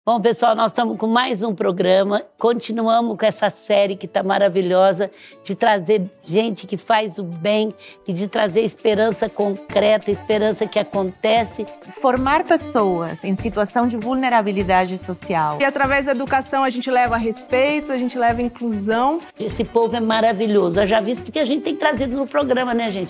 Bom, pessoal, nós estamos com mais um programa. Continuamos com essa série que está maravilhosa de trazer gente que faz o bem e de trazer esperança concreta, esperança que acontece. Formar pessoas em situação de vulnerabilidade social. E através da educação a gente leva respeito, a gente leva inclusão. Esse povo é maravilhoso. Já visto que a gente tem trazido no programa, né, gente?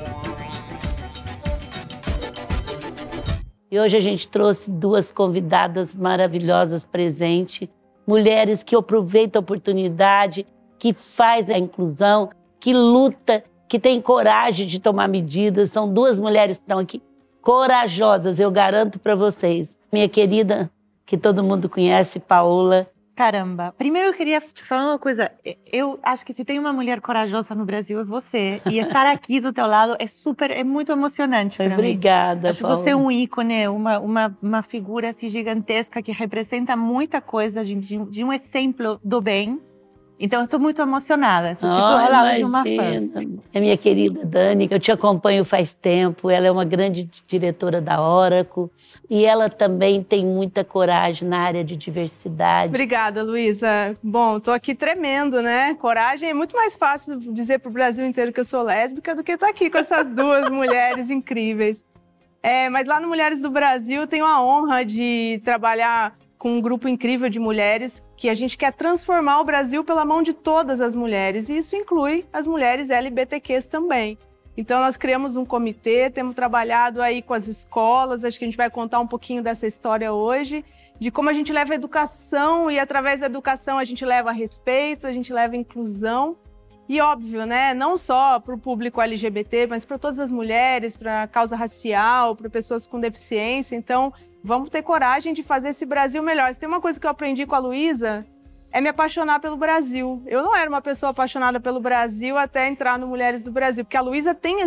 E hoje a gente trouxe duas convidadas maravilhosas presentes, mulheres que aproveitam a oportunidade, que faz a inclusão, que luta, que tem coragem de tomar medidas. São duas mulheres que estão aqui corajosas, eu garanto para vocês. Minha querida, que todo mundo conhece, Paola. Caramba, primeiro eu queria falar uma coisa. Eu acho que se tem uma mulher corajosa no Brasil é você. E estar aqui do teu lado é muito emocionante para mim. Obrigada, acho Paola. você é um ícone, uma figura assim, gigantesca que representa muita coisa, de um exemplo do bem. Então eu estou muito emocionada. Estou tipo ela de uma fã. É minha querida Dani, eu te acompanho faz tempo. Ela é uma grande diretora da Oracle e ela também tem muita coragem na área de diversidade. Obrigada, Luísa. Bom, tô aqui tremendo, né? Coragem é muito mais fácil dizer pro Brasil inteiro que eu sou lésbica do que estar aqui com essas duas mulheres incríveis. Mas lá no Mulheres do Brasil eu tenho a honra de trabalhar com um grupo incrível de mulheres que a gente quer transformar o Brasil pela mão de todas as mulheres, e isso inclui as mulheres LGBTQs também. Então nós criamos um comitê, temos trabalhado aí com as escolas, acho que a gente vai contar um pouquinho dessa história hoje, de como a gente leva a educação e através da educação a gente leva respeito, a gente leva inclusão. E óbvio, né, não só para o público LGBT, mas para todas as mulheres, para a causa racial, para pessoas com deficiência. Então, vamos ter coragem de fazer esse Brasil melhor. Se tem uma coisa que eu aprendi com a Luísa, é me apaixonar pelo Brasil. Eu não era uma pessoa apaixonada pelo Brasil até entrar no Mulheres do Brasil, porque a Luísa tem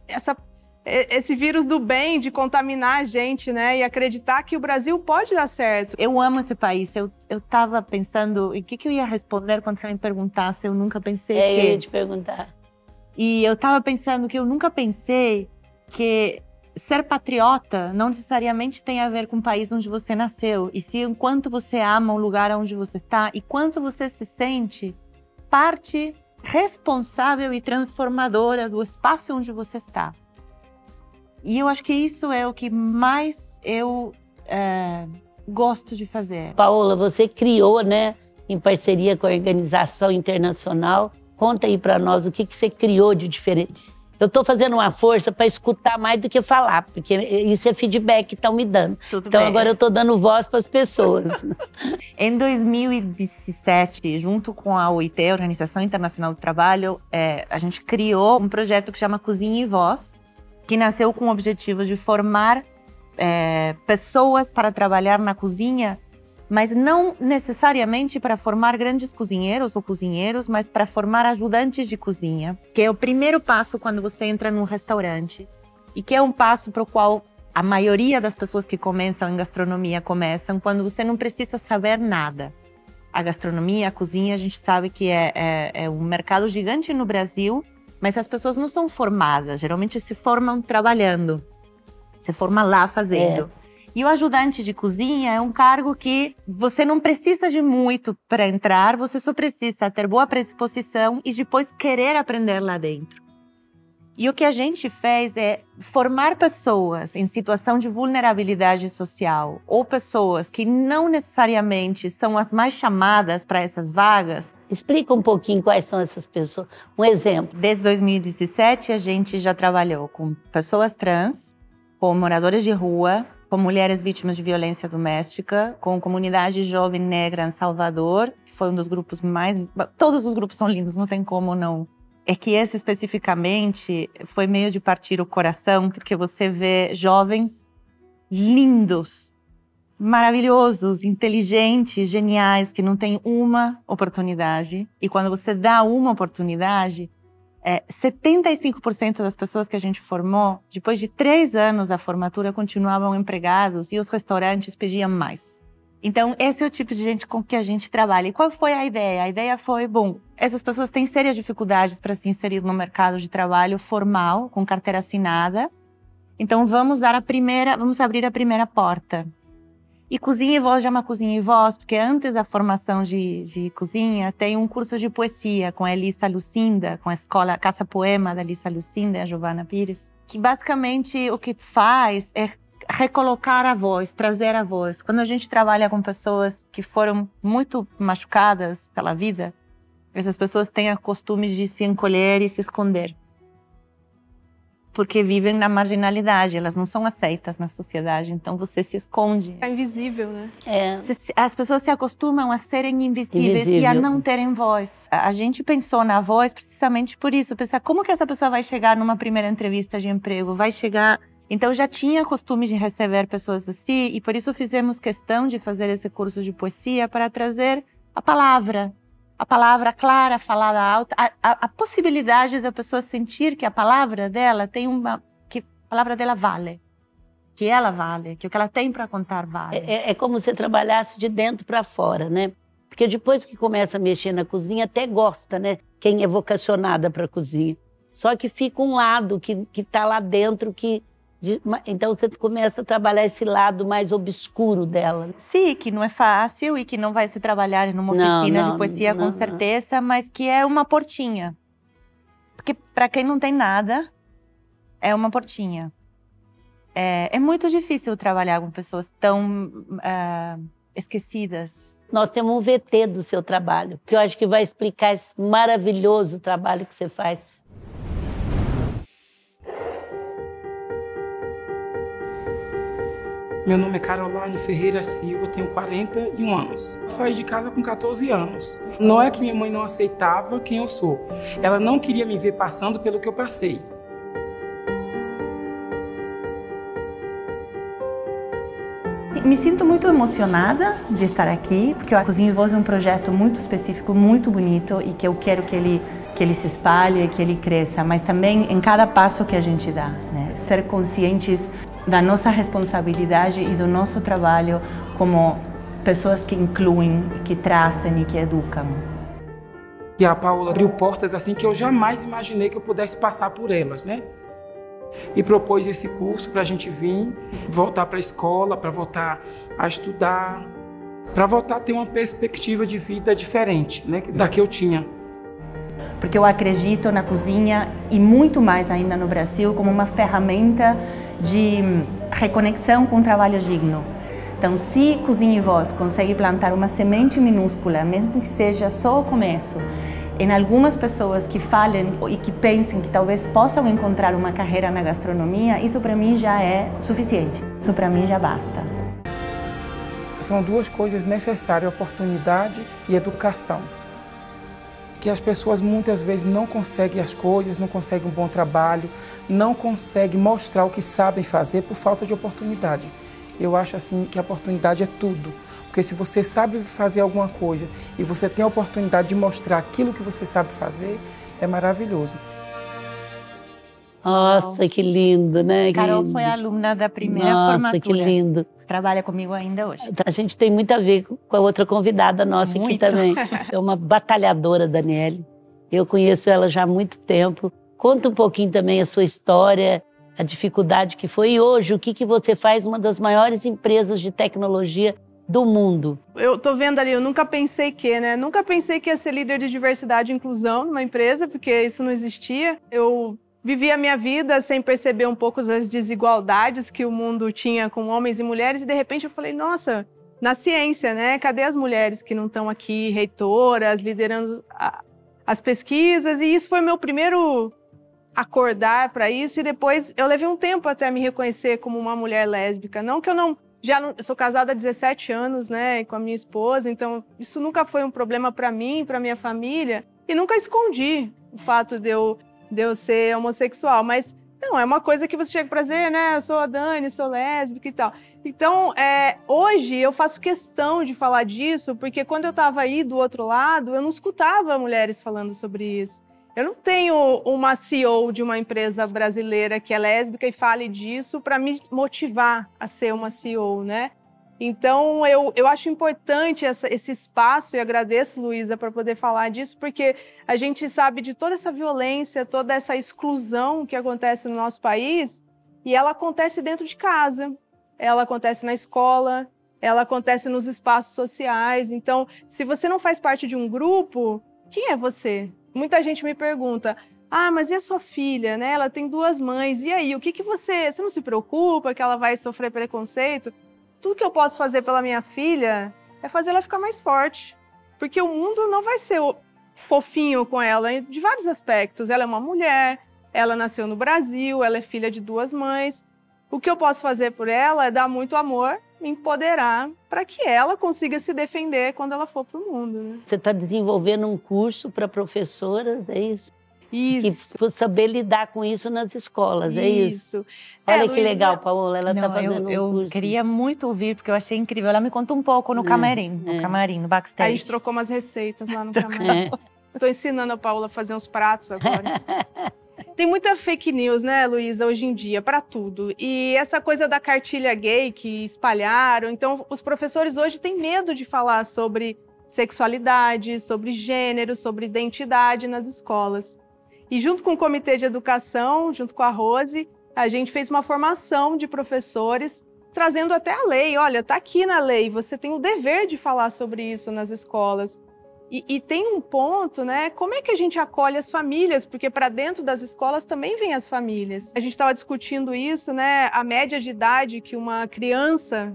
esse vírus do bem de contaminar a gente, né? E acreditar que o Brasil pode dar certo. Eu amo esse país. Eu tava pensando, e o que eu ia responder quando você me perguntasse? Eu nunca pensei que... Eu ia te perguntar. E eu tava pensando que eu nunca pensei que ser patriota não necessariamente tem a ver com o país onde você nasceu. E sim o quanto você ama o lugar onde você está e quanto você se sente parte responsável e transformadora do espaço onde você está. E eu acho que isso é o que mais eu gosto de fazer. Paola, você criou, né, em parceria com a organização internacional. Conta aí para nós o que você criou de diferente. Eu estou fazendo uma força para escutar mais do que falar, porque isso é feedback que estão me dando. Tudo então bem. Agora eu estou dando voz para as pessoas. Em 2017, junto com a OIT, a Organização Internacional do Trabalho, a gente criou um projeto que chama Cozinha e Voz, que nasceu com o objetivo de formar pessoas para trabalhar na cozinha, mas não necessariamente para formar grandes cozinheiros ou cozinheiros, mas para formar ajudantes de cozinha, que é o primeiro passo quando você entra num restaurante e que é um passo para o qual a maioria das pessoas que começam em gastronomia começam quando você não precisa saber nada. A gastronomia, a cozinha, a gente sabe que é um mercado gigante no Brasil, mas as pessoas não são formadas, geralmente se formam trabalhando, se forma lá fazendo. E o ajudante de cozinha é um cargo que você não precisa de muito para entrar, você só precisa ter boa predisposição e depois querer aprender lá dentro. E o que a gente fez é formar pessoas em situação de vulnerabilidade social ou pessoas que não necessariamente são as mais chamadas para essas vagas. Explica um pouquinho quais são essas pessoas. Um exemplo. Desde 2017, a gente já trabalhou com pessoas trans, com moradores de rua, com mulheres vítimas de violência doméstica, com comunidade jovem negra em Salvador, que foi um dos grupos mais... Todos os grupos são lindos, não tem como não. É que esse especificamente foi meio de partir o coração, porque você vê jovens lindos, maravilhosos, inteligentes, geniais, que não têm uma oportunidade. E quando você dá uma oportunidade, 75% das pessoas que a gente formou, depois de 3 anos da formatura, continuavam empregados e os restaurantes pediam mais. Então, esse é o tipo de gente com que a gente trabalha. E qual foi a ideia? A ideia foi, bom, essas pessoas têm sérias dificuldades para se inserir no mercado de trabalho formal, com carteira assinada. Então, vamos abrir a primeira porta. E Cozinha e Voz chama Cozinha e Voz, porque antes da formação de cozinha, tem um curso de poesia com a Elisa Lucinda, com a escola Casa Poema da Elisa Lucinda e a Giovana Pires, que basicamente o que faz é recolocar a voz, trazer a voz. Quando a gente trabalha com pessoas que foram muito machucadas pela vida, essas pessoas têm o costume de se encolher e se esconder. Porque vivem na marginalidade, elas não são aceitas na sociedade, então você se esconde. É invisível, né? As pessoas se acostumam a serem invisíveis e a não terem voz. A gente pensou na voz precisamente por isso, pensar como que essa pessoa vai chegar numa primeira entrevista de emprego, vai chegar... Então já tinha costume de receber pessoas assim e por isso fizemos questão de fazer esse curso de poesia para trazer a palavra clara, falada alta, a possibilidade da pessoa sentir que a palavra dela que a palavra dela vale, que ela vale, que o que ela tem para contar vale. É como se você trabalhasse de dentro para fora, né? Porque depois que começa a mexer na cozinha, até gosta, né? Quem é vocacionada para a cozinha. Só que fica um lado que está lá dentro então você começa a trabalhar esse lado mais obscuro dela. Sim, que não é fácil e que não vai se trabalhar numa oficina de poesia com certeza, mas que é uma portinha. Porque para quem não tem nada, é uma portinha. É muito difícil trabalhar com pessoas tão esquecidas. Nós temos um VT do seu trabalho, que eu acho que vai explicar esse maravilhoso trabalho que você faz. Meu nome é Caroline Ferreira Silva, tenho 41 anos. Saí de casa com 14 anos. Não é que minha mãe não aceitava quem eu sou. Ela não queria me ver passando pelo que eu passei. Me sinto muito emocionada de estar aqui, porque a Cozinha e Voz é um projeto muito específico, muito bonito e que eu quero que ele se espalhe, que ele cresça, mas também em cada passo que a gente dá, né? Ser conscientes da nossa responsabilidade e do nosso trabalho como pessoas que incluem, que trazem e que educam. E a Paula abriu portas assim que eu jamais imaginei que eu pudesse passar por elas, né? E propôs esse curso para a gente vir, voltar para a escola, para voltar a estudar, para voltar a ter uma perspectiva de vida diferente, né, da que eu tinha. Porque eu acredito na cozinha e muito mais ainda no Brasil como uma ferramenta de reconexão com o trabalho digno. Então, se Cozinha e Voz consegue plantar uma semente minúscula, mesmo que seja só o começo, em algumas pessoas que falem e que pensem que talvez possam encontrar uma carreira na gastronomia, isso para mim já é suficiente. Isso para mim já basta. São duas coisas necessárias, oportunidade e educação. Que as pessoas muitas vezes não conseguem as coisas, não conseguem um bom trabalho, não conseguem mostrar o que sabem fazer por falta de oportunidade. Eu acho assim que a oportunidade é tudo, porque se você sabe fazer alguma coisa e você tem a oportunidade de mostrar aquilo que você sabe fazer, é maravilhoso. Nossa, que lindo, né? Carol foi aluna da primeira formatura. Nossa, que lindo. Trabalha comigo ainda hoje. A gente tem muito a ver com a outra convidada nossa aqui também. É uma batalhadora, Daniele. Eu conheço ela já há muito tempo. Conta um pouquinho também a sua história, a dificuldade que foi. E hoje, o que você faz numa das maiores empresas de tecnologia do mundo? Eu tô vendo ali, eu nunca pensei que, né? Nunca pensei que ia ser líder de diversidade e inclusão numa empresa, porque isso não existia. Eu vivi a minha vida sem perceber um pouco das desigualdades que o mundo tinha com homens e mulheres e de repente eu falei, nossa, na ciência, né? Cadê as mulheres que não estão aqui, reitoras, liderando as pesquisas? E isso foi meu primeiro acordar para isso e depois eu levei um tempo até me reconhecer como uma mulher lésbica. Não que eu sou casada há 17 anos, né, com a minha esposa, então isso nunca foi um problema para mim, para minha família e nunca escondi o fato de eu ser homossexual, mas não, é uma coisa que você chega pra dizer, né? Eu sou a Dani, sou lésbica e tal. Então, hoje eu faço questão de falar disso, porque quando eu tava aí do outro lado, eu não escutava mulheres falando sobre isso. Eu não tenho uma CEO de uma empresa brasileira que é lésbica e fale disso para me motivar a ser uma CEO, né? Então, eu acho importante esse espaço e agradeço, Luísa, para poder falar disso, porque a gente sabe de toda essa violência, toda essa exclusão que acontece no nosso país e ela acontece dentro de casa, ela acontece na escola, ela acontece nos espaços sociais. Então, se você não faz parte de um grupo, quem é você? Muita gente me pergunta, mas e a sua filha, né? Ela tem 2 mães, e aí, o que você não se preocupa que ela vai sofrer preconceito? Tudo que eu posso fazer pela minha filha é fazer ela ficar mais forte, porque o mundo não vai ser fofinho com ela de vários aspectos. Ela é uma mulher, ela nasceu no Brasil, ela é filha de 2 mães. O que eu posso fazer por ela é dar muito amor, me empoderar, para que ela consiga se defender quando ela for para o mundo, né? Você está desenvolvendo um curso para professoras, é isso? Isso. E saber lidar com isso nas escolas, é isso? Olha que Luísa, legal, Paola, ela está fazendo um curso. Eu queria muito ouvir, porque eu achei incrível. Ela me conta um pouco no camarim, no backstage. A gente trocou umas receitas lá no camarim. Estou ensinando a Paola a fazer uns pratos agora. Tem muita fake news, né, Luísa, hoje em dia, para tudo. E essa coisa da cartilha gay que espalharam, então os professores hoje têm medo de falar sobre sexualidade, sobre gênero, sobre identidade nas escolas. E junto com o Comitê de Educação, junto com a Rose, a gente fez uma formação de professores, trazendo até a lei. Olha, tá aqui na lei, você tem o dever de falar sobre isso nas escolas. E tem um ponto, né? Como é que a gente acolhe as famílias? Porque para dentro das escolas também vêm as famílias. A gente estava discutindo isso, né? A média de idade que uma criança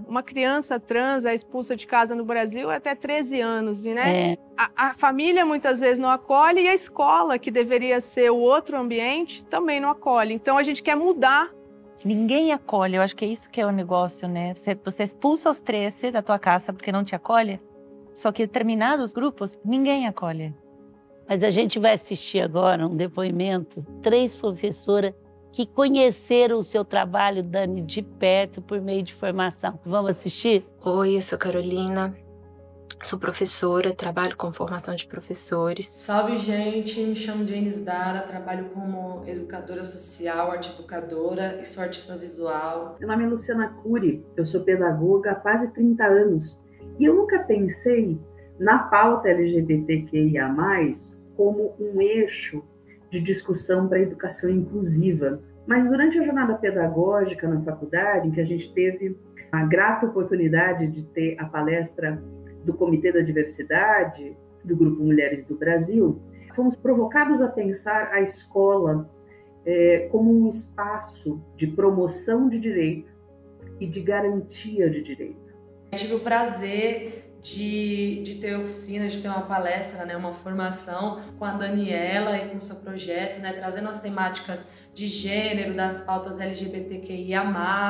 trans é expulsa de casa no Brasil é até 13 anos, né? A família muitas vezes não acolhe e a escola, que deveria ser o outro ambiente, também não acolhe. Então a gente quer mudar. Ninguém acolhe, eu acho que é isso que é o negócio, né? Você expulsa os 13 da tua casa porque não te acolhe. Só que determinados grupos, ninguém acolhe. Mas a gente vai assistir agora um depoimento, 3 professoras que conheceram o seu trabalho, Dani, de perto por meio de formação. Vamos assistir? Oi, eu sou Carolina, sou professora, trabalho com formação de professores. Salve, gente, me chamo Janis Dara, trabalho como educadora social, arte educadora e sou artista visual. Meu nome é Luciana Cury, eu sou pedagoga há quase 30 anos. E eu nunca pensei na pauta LGBTQIA+, como um eixo de discussão para a educação inclusiva. Mas durante a jornada pedagógica na faculdade, em que a gente teve a grata oportunidade de ter a palestra do Comitê da Diversidade, do Grupo Mulheres do Brasil, fomos provocados a pensar a escola como um espaço de promoção de direito e de garantia de direito. Tive o prazer de ter oficina, de ter uma palestra, né, uma formação com a Daniela e com o seu projeto, né, trazendo as temáticas de gênero, das pautas LGBTQIA+,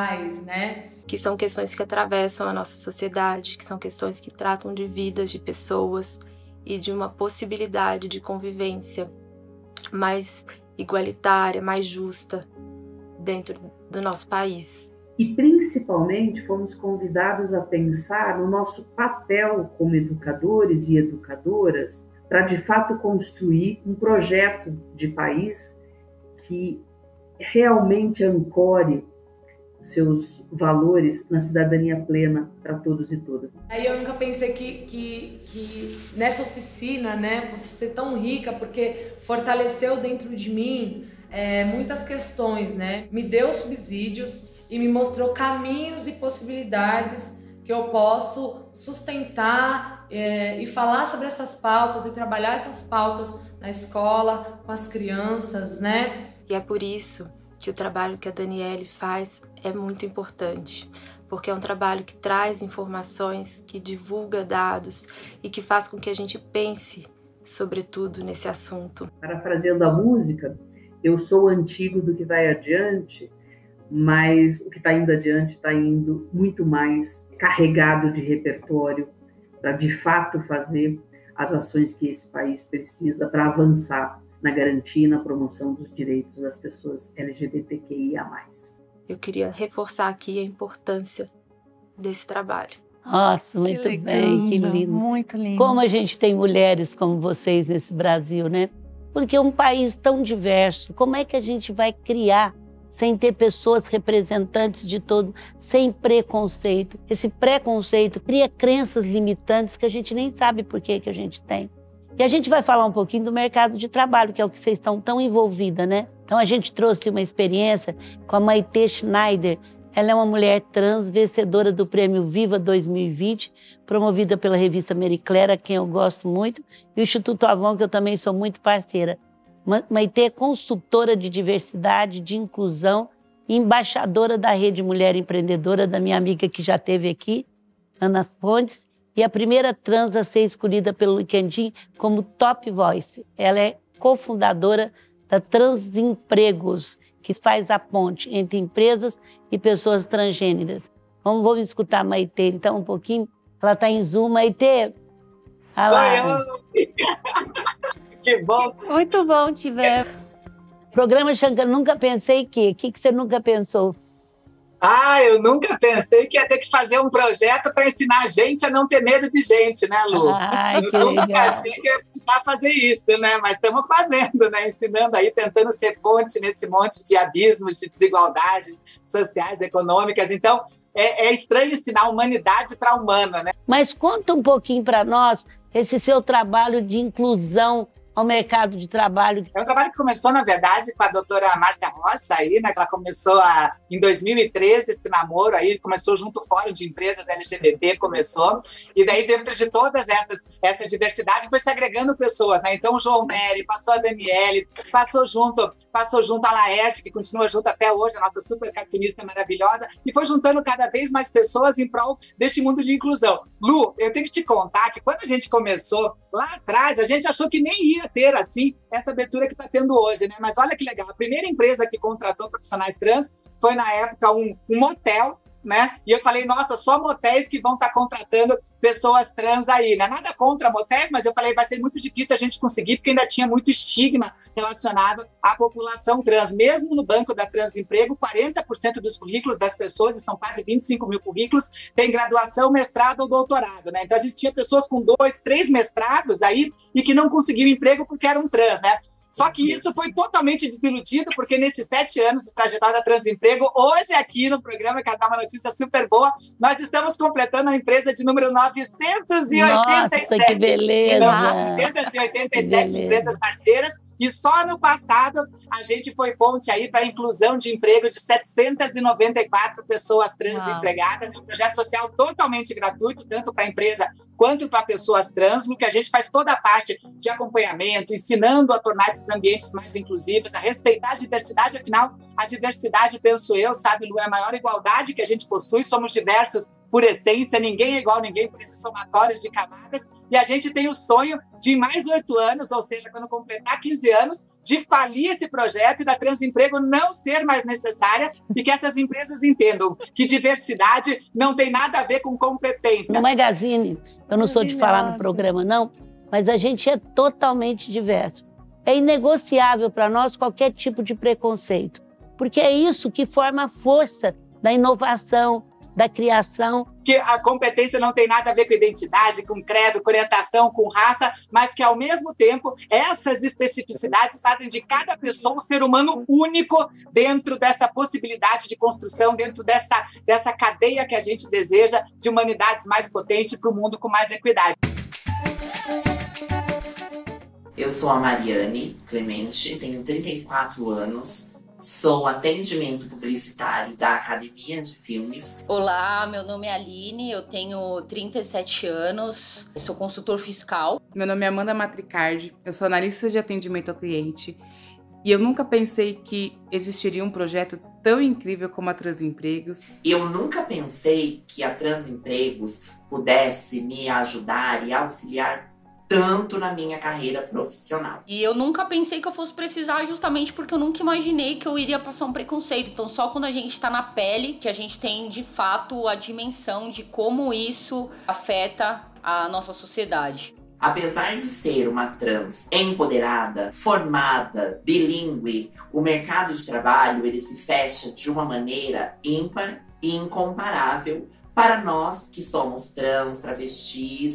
né? Que são questões que atravessam a nossa sociedade, que são questões que tratam de vidas de pessoas e de uma possibilidade de convivência mais igualitária, mais justa dentro do nosso país. E, principalmente, fomos convidados a pensar no nosso papel como educadores e educadoras para, de fato, construir um projeto de país que realmente ancore os seus valores na cidadania plena para todos e todas. Aí eu nunca pensei que nessa oficina, né, fosse ser tão rica, porque fortaleceu dentro de mim muitas questões, né? Me deu subsídios e me mostrou caminhos e possibilidades que eu posso sustentar e falar sobre essas pautas e trabalhar essas pautas na escola, com as crianças, né? E é por isso que o trabalho que a Daniele faz é muito importante, porque é um trabalho que traz informações, que divulga dados e que faz com que a gente pense, sobretudo, nesse assunto. Parafraseando a música, eu sou antigo do que vai adiante, mas o que está indo adiante está indo muito mais carregado de repertório para, de fato, fazer as ações que esse país precisa para avançar na garantia e na promoção dos direitos das pessoas LGBTQIA+. Eu queria reforçar aqui a importância desse trabalho. Nossa, muito bem, que lindo. Muito lindo. Como a gente tem mulheres como vocês nesse Brasil, né? Porque é um país tão diverso, como é que a gente vai criar sem ter pessoas representantes de todo, sem preconceito? Esse preconceito cria crenças limitantes que a gente nem sabe por que a gente tem. E a gente vai falar um pouquinho do mercado de trabalho, que é o que vocês estão tão envolvida, né? Então a gente trouxe uma experiência com a Maitê Schneider, Ela é uma mulher trans, vencedora do Prêmio Viva 2020, promovida pela revista Marie Claire, a quem eu gosto muito, e o Instituto Avon, que eu também sou muito parceira. Maitê é consultora de diversidade, de inclusão, e embaixadora da Rede Mulher Empreendedora, da minha amiga que já esteve aqui, Ana Fontes, e a primeira trans a ser escolhida pelo LinkedIn como Top Voice. Ela é cofundadora da Transempregos, que faz a ponte entre empresas e pessoas transgêneras. Vamos escutar a Maitê, então, um pouquinho. Ela está em Zoom. Maitê, oi. Que bom. Muito bom te ver. Programa Shankar, nunca pensei que... O que você nunca pensou? Eu nunca pensei que ia ter que fazer um projeto para ensinar a gente a não ter medo de gente, né, Lu? Eu nunca achei que ia precisar fazer isso, né? Mas estamos fazendo, né? Ensinando aí, tentando ser ponte nesse monte de abismos, de desigualdades sociais, econômicas. Então, é estranho ensinar a humanidade para a humana, né? Mas conta um pouquinho para nós esse seu trabalho de inclusão ao mercado de trabalho. É um trabalho que começou, na verdade, com a doutora Márcia Rocha, aí, né, que ela começou em 2013, esse namoro aí, começou junto ao Fórum de Empresas LGBT, começou, e daí dentro de todas essa diversidade foi se agregando pessoas, né? Então o João Nery, passou a Daniele, passou junto a Laerte, que continua junto até hoje, a nossa super cartunista maravilhosa, e foi juntando cada vez mais pessoas em prol deste mundo de inclusão. Lu, eu tenho que te contar que quando a gente começou lá atrás, a gente achou que nem ia ter, assim, essa abertura que está tendo hoje, né? Mas olha que legal, a primeira empresa que contratou profissionais trans foi, na época, um motel, né? E eu falei, nossa, só motéis que vão estar contratando pessoas trans aí, né? Nada contra motéis, mas eu falei, vai ser muito difícil a gente conseguir, porque ainda tinha muito estigma relacionado à população trans. Mesmo no banco da Transemprego, 40% dos currículos das pessoas, e são quase 25 mil currículos, tem graduação, mestrado ou doutorado, né? Então a gente tinha pessoas com 2, 3 mestrados aí e que não conseguiam emprego porque eram trans, né? Só que isso foi totalmente desiludido, porque nesses 7 anos de trajetória da Transemprego, hoje aqui no programa, quero dar uma notícia super boa, nós estamos completando a empresa de número 987. Nossa, que beleza! 987 empresas parceiras. E só no passado a gente foi ponte aí para a inclusão de emprego de 794 pessoas trans empregadas. É um projeto social totalmente gratuito, tanto para a empresa quanto para pessoas trans, no que a gente faz toda a parte de acompanhamento, ensinando a tornar esses ambientes mais inclusivos, a respeitar a diversidade. Afinal, a diversidade, penso eu, sabe, Lu, é a maior igualdade que a gente possui. Somos diversos por essência, ninguém é igual a ninguém por esse somatório de camadas. E a gente tem o sonho de, em mais 8 anos, ou seja, quando completar 15 anos, de falir esse projeto e da Transemprego não ser mais necessária, e que essas empresas entendam que diversidade não tem nada a ver com competência. No Magazine, eu não sou de falar no programa, não, mas a gente é totalmente diverso. É inegociável para nós qualquer tipo de preconceito, porque é isso que forma a força da inovação, da criação. Que a competência não tem nada a ver com identidade, com credo, com orientação, com raça, mas que, ao mesmo tempo, essas especificidades fazem de cada pessoa um ser humano único dentro dessa possibilidade de construção, dentro dessa cadeia que a gente deseja de humanidades mais potentes para o mundo com mais equidade. Eu sou a Mariane Clemente, tenho 34 anos. Sou atendimento publicitário da Academia de Filmes. Olá, meu nome é Aline, eu tenho 37 anos, sou consultor fiscal. Meu nome é Amanda Matricardi, eu sou analista de atendimento ao cliente. E eu nunca pensei que existiria um projeto tão incrível como a Transempregos. Eu nunca pensei que a Transempregos pudesse me ajudar e auxiliar tanto na minha carreira profissional. E eu nunca pensei que eu fosse precisar, justamente porque eu nunca imaginei que eu iria passar um preconceito. Então só quando a gente tá na pele que a gente tem de fato a dimensão de como isso afeta a nossa sociedade. Apesar de ser uma trans empoderada, formada, bilíngue, o mercado de trabalho ele se fecha de uma maneira ímpar e incomparável para nós que somos trans, travestis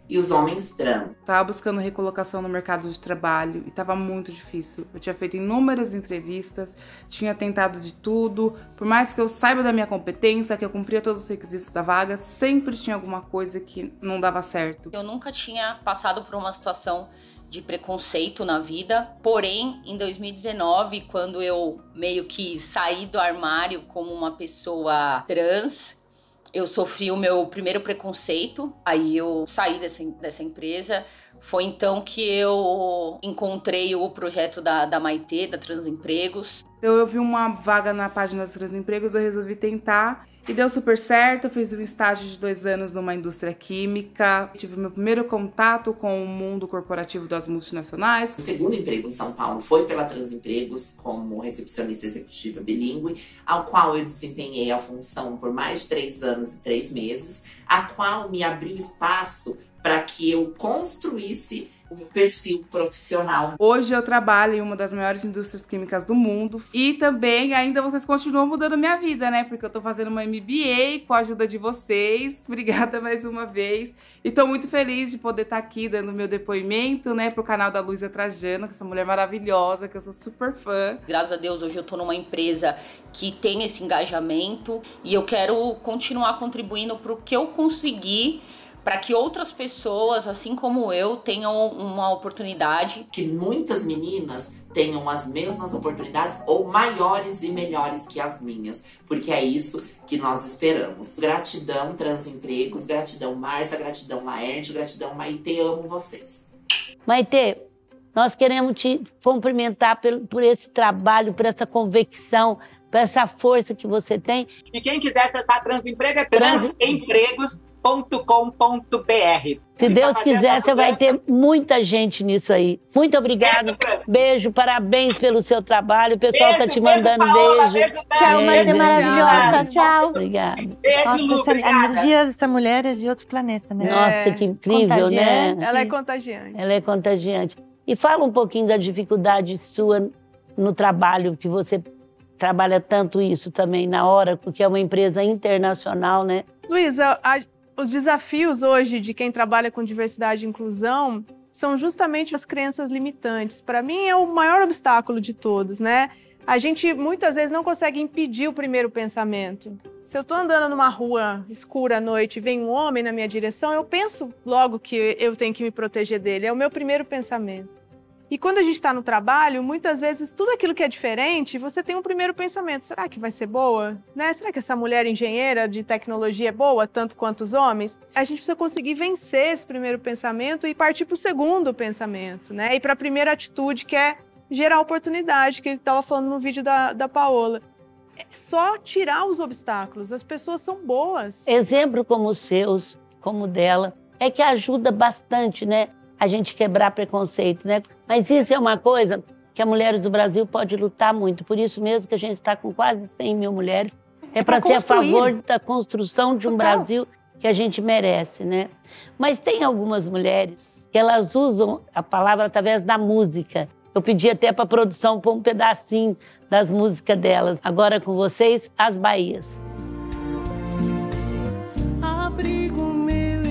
e os homens trans. Tava buscando recolocação no mercado de trabalho e tava muito difícil. Eu tinha feito inúmeras entrevistas, tinha tentado de tudo. Por mais que eu saiba da minha competência, que eu cumpria todos os requisitos da vaga, sempre tinha alguma coisa que não dava certo. Eu nunca tinha passado por uma situação de preconceito na vida, porém, em 2019, quando eu meio que saí do armário como uma pessoa trans, eu sofri o meu primeiro preconceito, aí eu saí dessa empresa. Foi então que eu encontrei o projeto da Maitê, da Transempregos. Eu vi uma vaga na página da Transempregos, eu resolvi tentar. E deu super certo, eu fiz um estágio de 2 anos numa indústria química. Tive meu primeiro contato com o mundo corporativo das multinacionais. O segundo emprego em São Paulo foi pela Transempregos como recepcionista executiva bilíngue, ao qual eu desempenhei a função por mais de 3 anos e 3 meses, a qual me abriu espaço para que eu construísse o meu perfil profissional. Hoje eu trabalho em uma das maiores indústrias químicas do mundo e também ainda vocês continuam mudando minha vida, né? Porque eu tô fazendo uma MBA com a ajuda de vocês. Obrigada mais uma vez. E tô muito feliz de poder estar aqui dando meu depoimento, né, pro canal da Luísa Trajano, que é essa mulher maravilhosa, que eu sou super fã. Graças a Deus, hoje eu tô numa empresa que tem esse engajamento e eu quero continuar contribuindo pro que eu conseguir, para que outras pessoas, assim como eu, tenham uma oportunidade. Que muitas meninas tenham as mesmas oportunidades ou maiores e melhores que as minhas, porque é isso que nós esperamos. Gratidão, Transempregos, gratidão, Márcia, gratidão, Laerte, gratidão, Maitê, amo vocês. Maitê, nós queremos te cumprimentar por esse trabalho, por essa convicção, por essa força que você tem. E quem quiser acessar Transemprego é transempregos.com.br. Se Deus quiser, você vai ter muita gente nisso aí. Muito obrigado. Beijo, parabéns pelo seu trabalho. O pessoal está te mandando beijo. Tchau, Maria maravilhosa. Tchau. Obrigada. Beijo, Lu, a energia dessa mulher é de outro planeta, né? Nossa, que incrível, né? Ela é contagiante. Ela é contagiante. E fala um pouquinho da dificuldade sua no trabalho, que você trabalha tanto isso também na Oracle, que é uma empresa internacional, né? Luísa, os desafios hoje de quem trabalha com diversidade e inclusão são justamente as crenças limitantes. Para mim, é o maior obstáculo de todos, né? A gente muitas vezes não consegue impedir o primeiro pensamento. Se eu estou andando numa rua escura à noite e vem um homem na minha direção, eu penso logo que eu tenho que me proteger dele. É o meu primeiro pensamento. E quando a gente está no trabalho, muitas vezes tudo aquilo que é diferente, você tem um primeiro pensamento. Será que vai ser boa? Né? Será que essa mulher engenheira de tecnologia é boa, tanto quanto os homens? A gente precisa conseguir vencer esse primeiro pensamento e partir para o segundo pensamento, né? E para a primeira atitude, que é gerar oportunidade, que eu estava falando no vídeo da Paola. É só tirar os obstáculos. As pessoas são boas. Exemplo como os seus, como o dela, é que ajuda bastante, né? A gente quebrar preconceito, né? Mas isso é uma coisa que a Mulheres do Brasil pode lutar muito. Por isso mesmo que a gente está com quase 100 mil mulheres. É para ser a favor da construção de um Brasil que a gente merece, né? Mas tem algumas mulheres que elas usam a palavra através da música. Eu pedi até para a produção pôr um pedacinho das músicas delas. Agora com vocês, As Bahias. Abrigo meu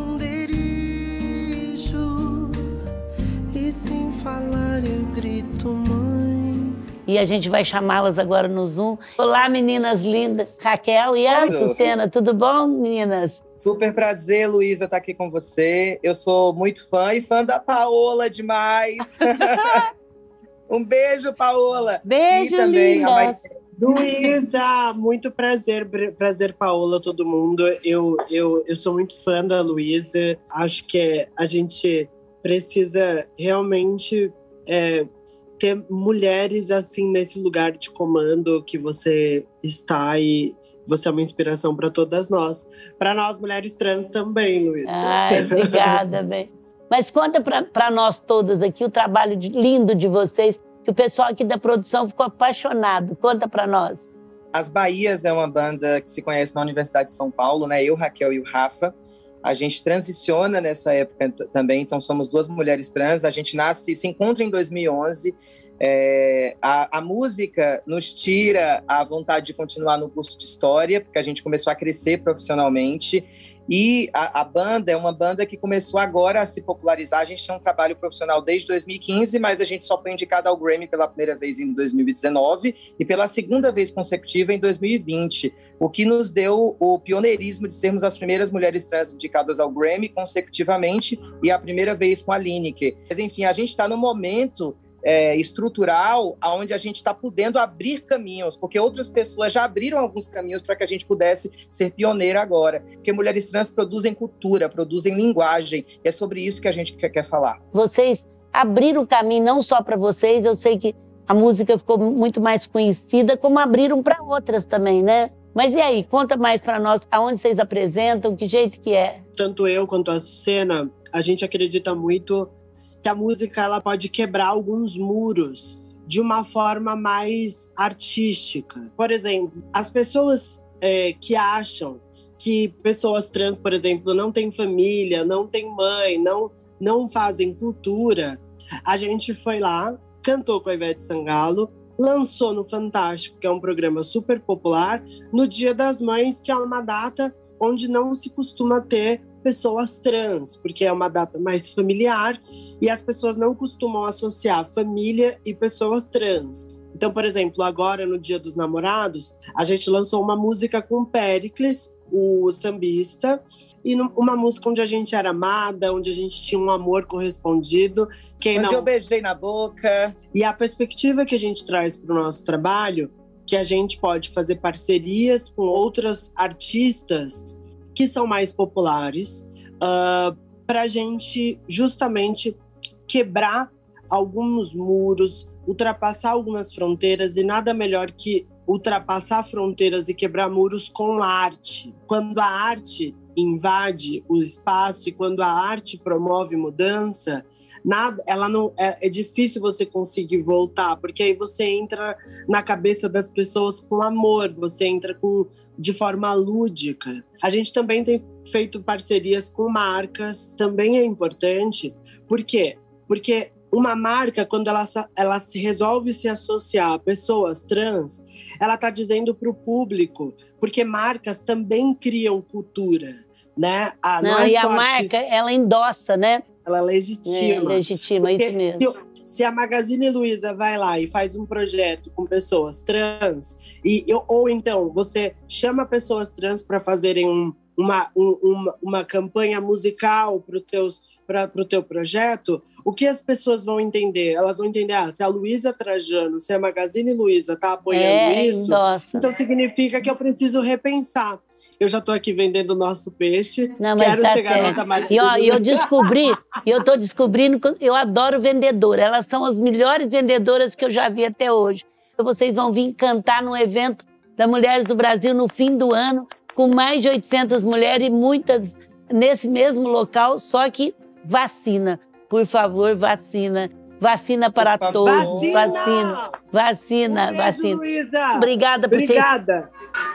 esconderijo e sem falar eu grito, mãe. E a gente vai chamá-las agora no Zoom. Olá, meninas lindas. Raquel e a Sucena, tudo bom, meninas? Super prazer, Luísa, estar aqui com você. Eu sou muito fã e fã da Paola demais. Um beijo, Paola. Beijo, e também lindas. Luísa, muito prazer, Paola, todo mundo. Eu sou muito fã da Luísa. Acho que a gente precisa realmente ter mulheres assim nesse lugar de comando que você está, e você é uma inspiração para todas nós. Para nós, mulheres trans também, Luísa. Ai, obrigada, bem. Mas conta para nós todas aqui o trabalho lindo de vocês, que o pessoal aqui da produção ficou apaixonado. Conta para nós. As Bahias é uma banda que se conhece na Universidade de São Paulo, né? Eu, Raquel e o Rafa. A gente transiciona nessa época também, então somos 2 mulheres trans. A gente se encontra em 2011. A música nos tira a vontade de continuar no curso de História, porque a gente começou a crescer profissionalmente. E a banda é uma banda que começou agora a se popularizar. A gente tem um trabalho profissional desde 2015, mas a gente só foi indicado ao Grammy pela primeira vez em 2019 e pela segunda vez consecutiva em 2020, o que nos deu o pioneirismo de sermos as primeiras mulheres trans indicadas ao Grammy consecutivamente e a primeira vez com a Lineker. Mas, enfim, a gente está no momento estrutural, onde a gente está podendo abrir caminhos, porque outras pessoas já abriram alguns caminhos para que a gente pudesse ser pioneira agora. Porque mulheres trans produzem cultura, produzem linguagem, e é sobre isso que a gente quer falar. Vocês abriram o caminho não só para vocês, eu sei que a música ficou muito mais conhecida, como abriram para outras também, né? Mas e aí, conta mais para nós, aonde vocês apresentam, que jeito que é? Tanto eu quanto a Cena, a gente acredita muito que a música ela pode quebrar alguns muros de uma forma mais artística. Por exemplo, as pessoas que acham que pessoas trans, por exemplo, não têm família, não têm mãe, não fazem cultura, a gente foi lá, cantou com a Ivete Sangalo, lançou no Fantástico, que é um programa super popular, no Dia das Mães, que é uma data onde não se costuma ter pessoas trans, porque é uma data mais familiar e as pessoas não costumam associar família e pessoas trans. Então, por exemplo, agora no Dia dos Namorados, a gente lançou uma música com o Péricles, o sambista, e uma música onde a gente era amada, onde a gente tinha um amor correspondido. Onde eu beijei na boca. E a perspectiva que a gente traz para o nosso trabalho, que a gente pode fazer parcerias com outras artistas que são mais populares, para a gente justamente quebrar alguns muros, ultrapassar algumas fronteiras, e nada melhor que ultrapassar fronteiras e quebrar muros com arte. Quando a arte invade o espaço e quando a arte promove mudança, é difícil você conseguir voltar, porque aí você entra na cabeça das pessoas com amor, você entra de forma lúdica. A gente também tem feito parcerias com marcas, também é importante. Por quê? Porque uma marca, quando ela se resolve se associar a pessoas trans, ela está dizendo para o público, porque marcas também criam cultura, né? E a marca, ela endossa, né? Ela legitima. Legitima, isso mesmo. Se a Magazine Luiza vai lá e faz um projeto com pessoas trans, ou então você chama pessoas trans para fazerem uma campanha musical para o teu projeto, o que as pessoas vão entender? Elas vão entender, se a Luiza Trajano, se a Magazine Luiza está apoiando isso, então significa que eu preciso repensar. Eu já estou aqui vendendo o nosso peixe. Não, mas quero tá ser certo. garota Maria. E eu estou descobrindo que eu adoro vendedora. Elas são as melhores vendedoras que eu já vi até hoje. Vocês vão vir cantar num evento da Mulheres do Brasil no fim do ano, com mais de 800 mulheres e muitas nesse mesmo local, só que vacina. Por favor, vacina. Vacina para todos. Vacina. Luísa. Obrigada por vocês. Obrigada.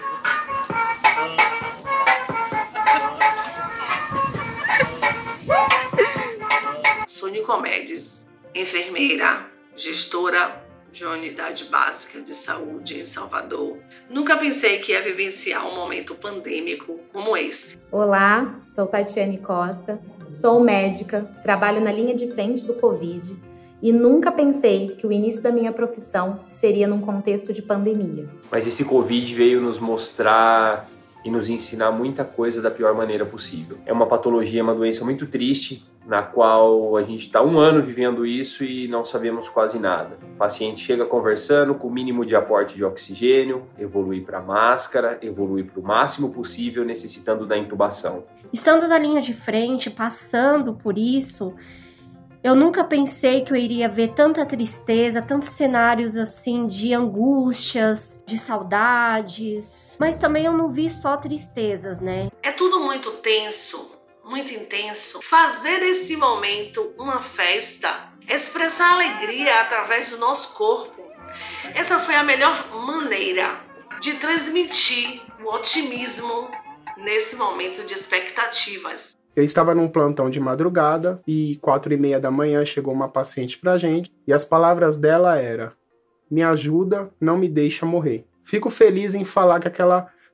Sou Nicomedes, enfermeira, gestora de uma unidade básica de saúde em Salvador. Nunca pensei que ia vivenciar um momento pandêmico como esse. Olá, sou Tatiane Costa, sou médica, trabalho na linha de frente do Covid e nunca pensei que o início da minha profissão seria num contexto de pandemia. Mas esse Covid veio nos mostrar e nos ensinar muita coisa da pior maneira possível. É uma patologia, uma doença muito triste, na qual a gente está 1 ano vivendo isso e não sabemos quase nada. O paciente chega conversando com o mínimo de aporte de oxigênio, evolui para máscara, evolui para o máximo possível, necessitando da intubação. Estando na linha de frente, passando por isso, eu nunca pensei que eu iria ver tanta tristeza, tantos cenários assim de angústias, de saudades. Mas também eu não vi só tristezas, né? É tudo muito tenso, muito intenso. Fazer desse momento uma festa, expressar alegria através do nosso corpo. Essa foi a melhor maneira de transmitir o otimismo nesse momento de expectativas. Eu estava num plantão de madrugada e 4h30 da manhã chegou uma paciente pra gente e as palavras dela eram: me ajuda, não me deixa morrer. Fico feliz em falar que aquela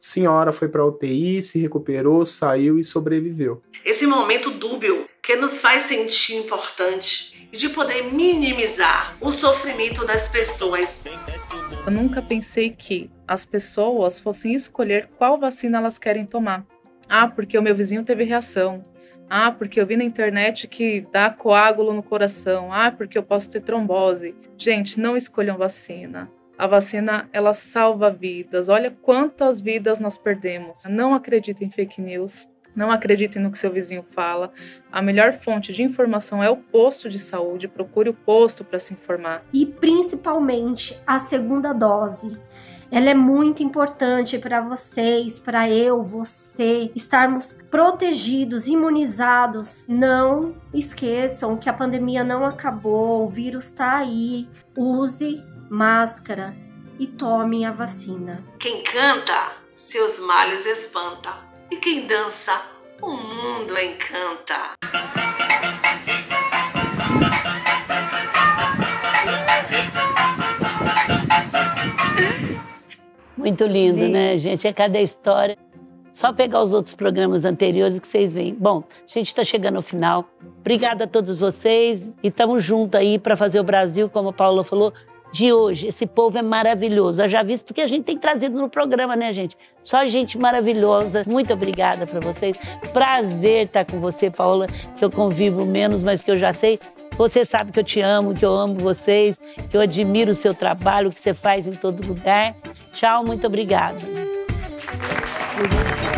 Senhora foi para UTI, se recuperou, saiu e sobreviveu. Esse momento dúbio que nos faz sentir importante e de poder minimizar o sofrimento das pessoas. Eu nunca pensei que as pessoas fossem escolher qual vacina elas querem tomar. Ah, porque o meu vizinho teve reação. Ah, porque eu vi na internet que dá coágulo no coração. Ah, porque eu posso ter trombose. Gente, não escolham vacina. A vacina, ela salva vidas. Olha quantas vidas nós perdemos. Não acreditem em fake news. Não acreditem no que seu vizinho fala. A melhor fonte de informação é o posto de saúde. Procure o posto para se informar. E principalmente a segunda dose. Ela é muito importante para vocês, para eu, você, estarmos protegidos, imunizados. Não esqueçam que a pandemia não acabou, o vírus está aí. Use máscara e tomem a vacina. Quem canta, seus males espanta. E quem dança, o mundo encanta. Muito lindo, né, gente? É cada história. Só pegar os outros programas anteriores que vocês veem. Bom, a gente está chegando ao final. Obrigada a todos vocês. E estamos juntos aí para fazer o Brasil, como a Paula falou, de hoje. Esse povo é maravilhoso. Eu já visto que a gente tem trazido no programa, né, gente? Só gente maravilhosa. Muito obrigada para vocês. Prazer estar com você, Paula, que eu convivo menos, mas que eu já sei. Você sabe que eu te amo, que eu amo vocês, que eu admiro o seu trabalho, o que você faz em todo lugar. Tchau, muito obrigada.